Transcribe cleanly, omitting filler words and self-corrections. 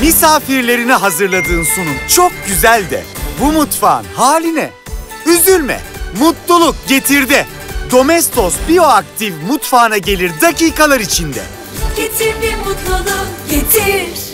Misafirlerine hazırladığın sunum çok güzel de bu mutfağın hali ne? Üzülme, mutluluk getir de. Domestos Bioaktif mutfağına gelir dakikalar içinde. Getir bir mutluluk, getir.